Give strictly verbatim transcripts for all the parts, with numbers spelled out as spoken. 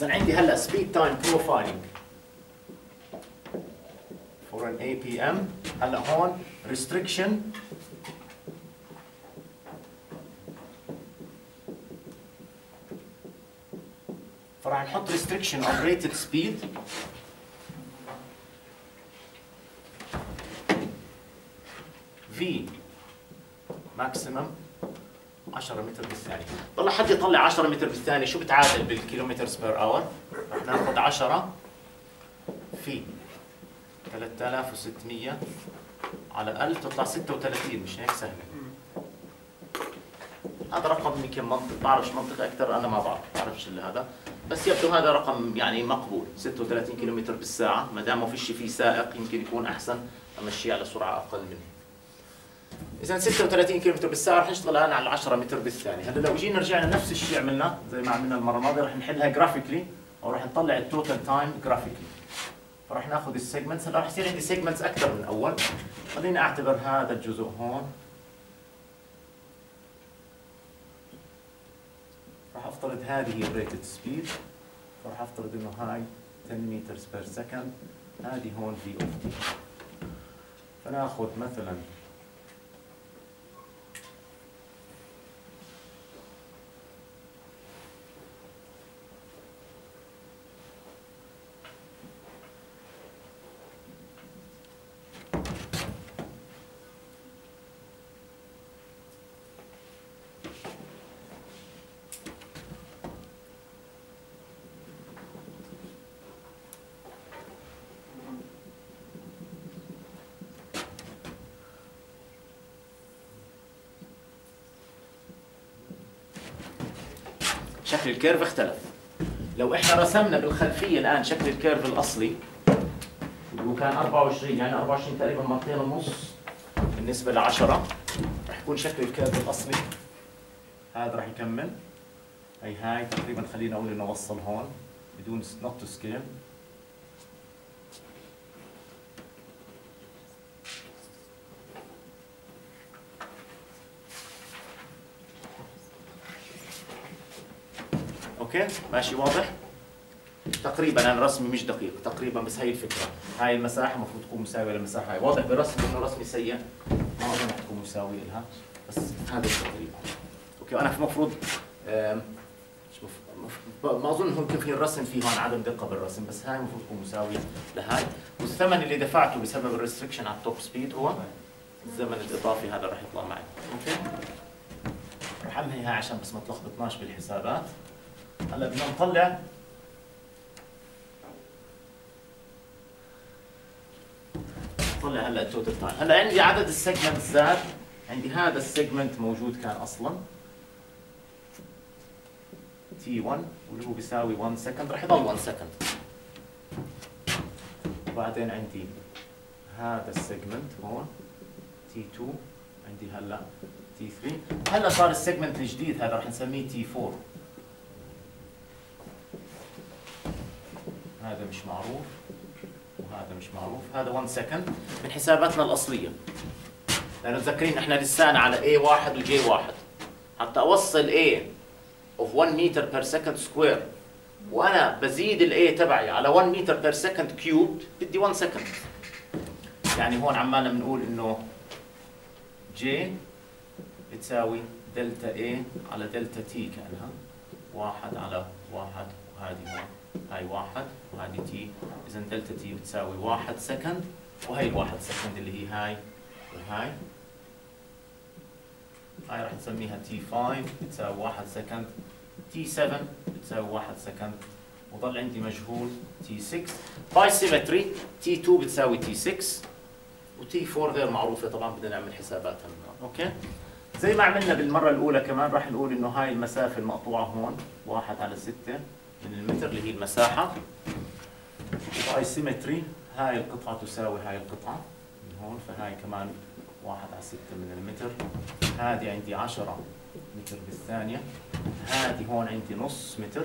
اذا عندي هلا سبيد تايم بروفايلنج فور ان اي بي ام. هلا هون ريستريكشن فراح نحط ريستريكشن on rated speed في ماكسيمم عشرة متر بالثانية. والله حد يطلع عشرة متر بالثانية شو بتعادل بالكيلومتر بير اور؟ رح ناخذ عشرة في ثلاثة آلاف وستمية على ألف تطلع ستة وثلاثين. مش هيك سهلة؟ هذا رقم يمكن منطق، بعرفش منطق أكثر، أنا ما بعرف بعرفش إلا هذا، بس يبدو هذا رقم يعني مقبول. ستة وثلاثين كيلومتر بالساعة ما دام ما فيش فيه سائق يمكن يكون أحسن أمشيه على سرعة أقل منه. إذا ستة وثلاثين كيلومتر بالساعة رح نشتغل الآن على عشرة متر بالثانية. هلا لو جينا رجعنا نفس الشيء عملنا زي ما عملنا المرة الماضية، رح نحلها جرافيكلي أو رح نطلع التوتال تايم جرافيكلي. فرح ناخذ السيجمنتس. هلا رح يصير عندي سيجمنتس أكثر من أول. خليني أعتبر هذا الجزء هون، راح افترض هذه الريتد سبيد، راح افترض انه هاي عشرة متر بير سكند، هذه هون في اوف تي. فناخذ مثلا شكل الكيرف اختلف. لو احنا رسمنا بالخلفيه الان شكل الكيرف الاصلي وكان أربعة وعشرين، يعني أربعة وعشرين تقريبا مرتين ونص بالنسبه ل عشرة، رح يكون شكل الكيرف الاصلي هذا رح يكمل. هي هاي تقريبا خلينا اقول انه وصل هون بدون نوت تو سكيل. اوكي ماشي واضح؟ تقريبا انا رسمي مش دقيق تقريبا، بس هي الفكره. هاي المساحه المفروض تكون مساويه للمساحه هاي. واضح بالرسم انه رسمي سيء، ما اظن تكون مساويه لها، بس هذا تقريبا. اوكي انا المفروض ما اظن ممكن في الرسم في هون عدم دقه بالرسم، بس هاي المفروض تكون مساويه لهاي. والثمن اللي دفعته بسبب الريستريكشن على التوب سبيد هو الزمن الاضافي هذا راح يطلع معي. اوكي رح انهي هاي عشان بس ما تلخبطناش بالحسابات. هلا بدنا نطلع نطلع هلا التوتال تايم. هلا عندي عدد السيجمنت زاد، عندي هذا السيجمنت موجود كان اصلا تي واحد واللي هو بيساوي واحد سكند، رح يضل واحد سكند. وبعدين عندي هذا السيجمنت هون تي اثنين، عندي هلا تي ثلاثة. هلا صار السيجمنت الجديد هذا رح نسميه تي أربعة. هذا مش معروف وهذا مش معروف. هذا واحد سكند من حساباتنا الأصلية، لأنه تذكرين احنا لسانا على إيه واحد وجي واحد. حتى أوصل A of واحد متر per second square وأنا بزيد ال A تبعي على واحد متر per second cubed بدي واحد سكند. يعني هون عمالنا بنقول إنه J بتساوي دلتا A على دلتا T كأنها واحد على واحد، وهذه هون هاي واحد وهذه تي، إذا دلتا تي بتساوي واحد سكند، وهي الواحد سكند اللي هي هاي وهاي. هاي راح نسميها تي خمسة بتساوي واحد سكند، تي سبعة بتساوي واحد سكند، وضل عندي مجهول تي ستة. باي سيمتري تي اثنين بتساوي تي ستة وتي أربعة غير معروفة طبعا بدنا نعمل حساباتها. اوكي زي ما عملنا بالمرة الأولى كمان راح نقول إنه هاي المسافة المقطوعة هون واحد على ستة من المتر اللي هي المساحة. باي سيمتري هاي القطعة تساوي هاي القطعة من هون، فهاي كمان واحد على ستة من المتر. هذه عندي عشرة متر بالثانية، هذه هون عندي نص متر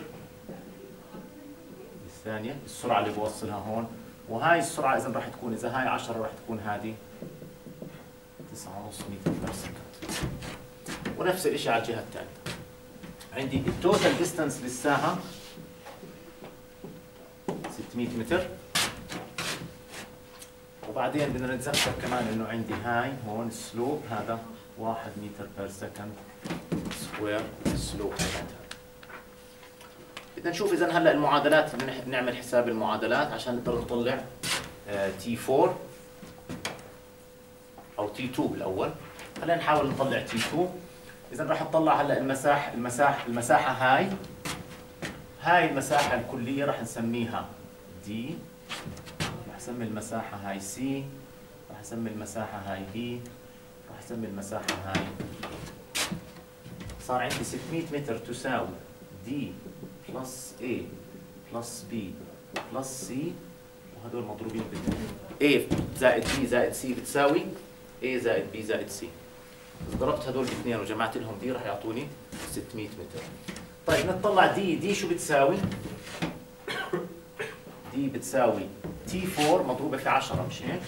بالثانية السرعة اللي بوصلها هون، وهاي السرعة إذا راح تكون إذا هاي عشرة راح تكون هذه تسعة ونص متر بير سكند. ونفس الشيء على الجهة الثانية. عندي التوتال ديستانس للساعة ستمية متر. وبعدين بدنا نتذكر كمان انه عندي هاي هون السلوب هذا واحد متر بير سكند سكوير سلوب. بدنا نشوف اذا هلا المعادلات، بنعمل حساب المعادلات عشان نقدر نطلع تي أربعة او تي اثنين بالاول. خلينا نحاول نطلع تي اثنين. اذا راح نطلع هلا المساحه المساحه المساحه هاي هاي المساحه الكليه راح نسميها دي، راح اسمي المساحه هاي سي، راح اسمي المساحه هاي بي، راح اسمي المساحه هاي. صار عندي ستمية متر تساوي دي بلس A بلس B بلس C، وهدول مضروبين باثنين. A زائد B زائد C بتساوي A زائد B زائد C. إذا ضربت هدول باثنين وجمعت لهم دي راح يعطوني ستمية متر. طيب نطلع دي، دي شو بتساوي؟ دي بتساوي تي أربعة مضروبة في عشرة، مش هيك؟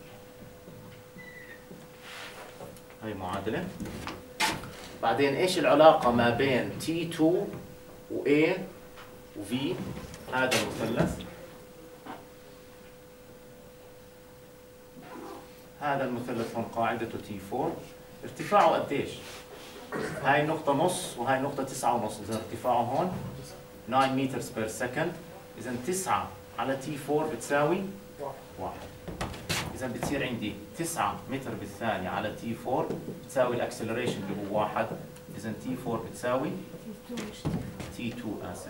هاي معادلة. بعدين ايش العلاقة ما بين تي اثنين و A و V؟ هذا المثلث، هذا المثلث هون قاعدته تي أربعة، ارتفاعه قديش؟ هاي النقطة نص وهاي النقطة تسعة ونص، إذا ارتفاعه هون تسعة متر بير سكند، إذا تسعة على تي أربعة بتساوي واحد. إذا بتصير عندي تسعة متر بالثانية على تي أربعة بتساوي الأكسلريشن اللي هو واحد، إذا تي أربعة بتساوي تي اثنين آسف،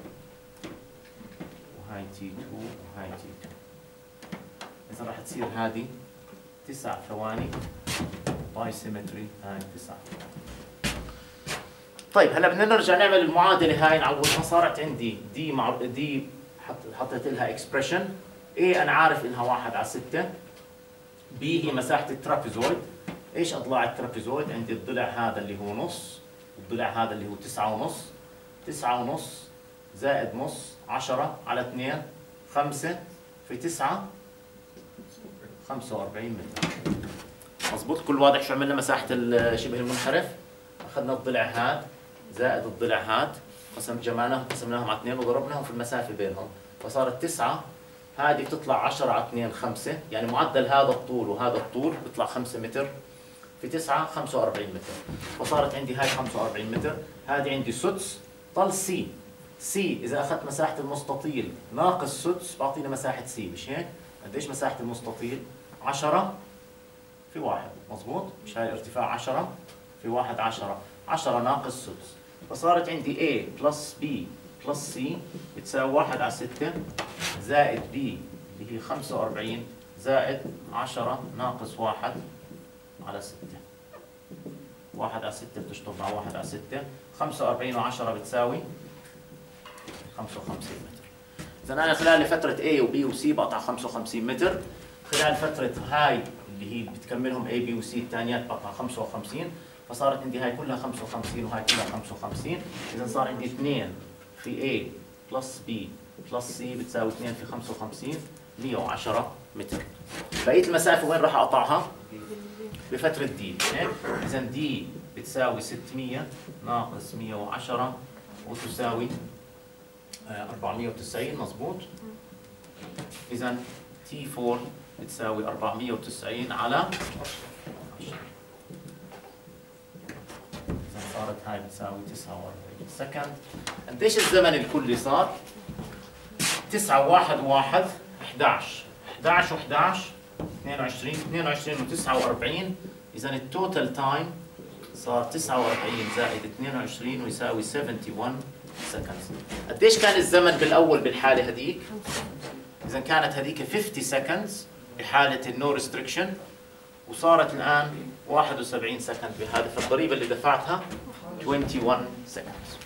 وهاي تي اثنين وهاي تي اثنين. إذا راح تصير هذه تسع ثواني باي سيمتري، هاي تسعة. طيب هلا بدنا نرجع نعمل المعادلة هاي نعوضها. صارت عندي دي مع دي حط حطيت لها اكسبريشن. A أنا عارف إنها واحد على ستة. B هي مساحة الترابيزويد. إيش أضلاع الترابيزويد؟ عندي الضلع هذا اللي هو نص، والضلع هذا اللي هو تسعة ونص. تسعة ونص زائد نص عشرة على اثنين خمسة في تسعة خمسة وأربعين متر. مضبوط؟ كل واضح شو عملنا؟ مساحة شبه المنحرف أخذنا الضلع هاد زائد الضلع هاد، قسم جمعناهم قسمناهم على اثنين وضربناهم في المسافة بينهم، فصارت تسعة. هذه بتطلع عشرة على اثنين خمسة، يعني معدل هذا الطول وهذا الطول بيطلع خمسة متر في تسعة خمسة وأربعين متر، فصارت عندي هاي خمسة وأربعين متر. هذه عندي سدس. طل سي، سي إذا أخذت مساحة المستطيل ناقص سدس بعطينا مساحة سي، مش هيك؟ قديش مساحة المستطيل؟ عشرة في واحد، مضبوط؟ مش هاي ارتفاع عشرة في واحد عشرة، عشرة ناقص سدس، فصارت عندي A بلس B بلس C بتساوي واحد على ستة زائد B اللي هي خمسة وأربعين زائد عشرة ناقص واحد على ستة. واحد على ستة بتشطب مع واحد على ستة، خمسة وأربعين وعشرة بتساوي خمسة وخمسين متر. إذا أنا خلال فترة A و B و C بقطع خمسة وخمسين متر، خلال فترة هاي اللي هي بتكملهم A B و C الثانيات بقطع خمسة وخمسين، فصارت عندي هاي كلها خمسة وخمسين وهاي كلها خمسة وخمسين، إذا صار عندي اثنين في A بلس B بلس C بتساوي اثنين في خمسة وخمسين مئة وعشرة متر. بقية المسافة وين راح أقطعها؟ بفترة D. إذا D بتساوي ستمية ناقص مئة وعشرة وتساوي أربعمية وتسعين، مضبوط؟ إذا تي أربعة بتساوي أربعمية وتسعين على عشرة. إذا صارت هاي بتساوي تسعة وأربعين سكند. قديش الزمن الكلي صار؟ تسعة واحد واحد أحد عشر، أحد عشر و11 اثنين وعشرين، اثنين وعشرين وتسعة وأربعين، إذا التوتال تايم صار تسعة وأربعين زائد اثنين وعشرين ويساوي واحد وسبعين سكند. قديش كان الزمن بالأول بالحالة هذيك؟ إذا كانت هذيك خمسين سكندز بحالة النو ريستريكشن، وصارت الآن واحد وسبعين سكند بهذا، فالضريبة اللي دفعتها واحد وعشرين سكند.